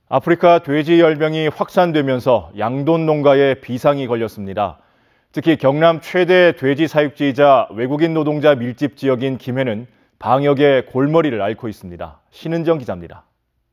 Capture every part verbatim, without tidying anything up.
아프리카 돼지열병이 확산되면서 양돈 농가에 비상이 걸렸습니다. 특히 경남 최대 돼지 사육지이자 외국인 노동자 밀집 지역인 김해는 방역의 골머리를 앓고 있습니다. 신은정 기자입니다.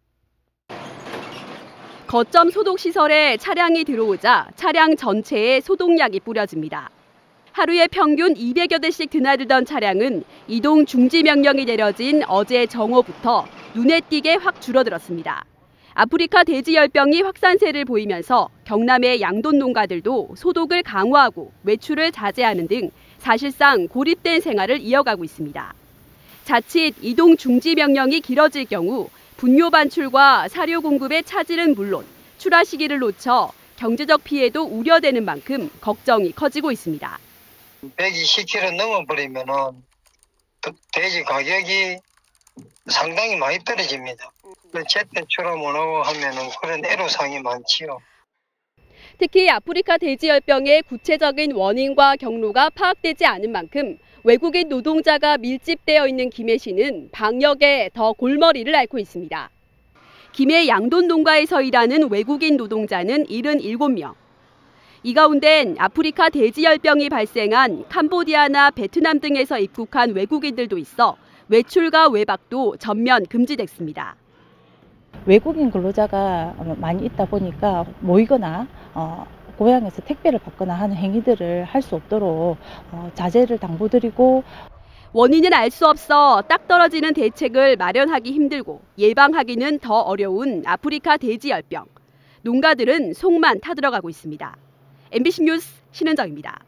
거점 소독시설에 차량이 들어오자 차량 전체에 소독약이 뿌려집니다. 하루에 평균 이백여 대씩 드나들던 차량은 이동 중지 명령이 내려진 어제 정오부터 눈에 띄게 확 줄어들었습니다. 아프리카 돼지열병이 확산세를 보이면서 경남의 양돈 농가들도 소독을 강화하고 외출을 자제하는 등 사실상 고립된 생활을 이어가고 있습니다. 자칫 이동 중지 명령이 길어질 경우 분뇨 반출과 사료 공급의 차질은 물론 출하 시기를 놓쳐 경제적 피해도 우려되는 만큼 걱정이 커지고 있습니다. 백이십 킬로그램 넘어버리면은 돼지 가격이 상당히 많이 떨어집니다. 제때 출하 못하고 하면은 그런 애로사항이 많지요. 특히 아프리카 돼지열병의 구체적인 원인과 경로가 파악되지 않은 만큼 외국인 노동자가 밀집되어 있는 김해시는 방역에 더 골머리를 앓고 있습니다. 김해 양돈 농가에서 일하는 외국인 노동자는 칠십칠 명. 이 가운데는 아프리카 돼지열병이 발생한 캄보디아나 베트남 등에서 입국한 외국인들도 있어 외출과 외박도 전면 금지됐습니다. 외국인 근로자가 많이 있다 보니까 모이거나 어, 고향에서 택배를 받거나 하는 행위들을 할 수 없도록 어, 자제를 당부드리고 원인은 알 수 없어 딱 떨어지는 대책을 마련하기 힘들고 예방하기는 더 어려운 아프리카 돼지열병. 농가들은 속만 타들어가고 있습니다. 엠비씨 뉴스 신은정입니다.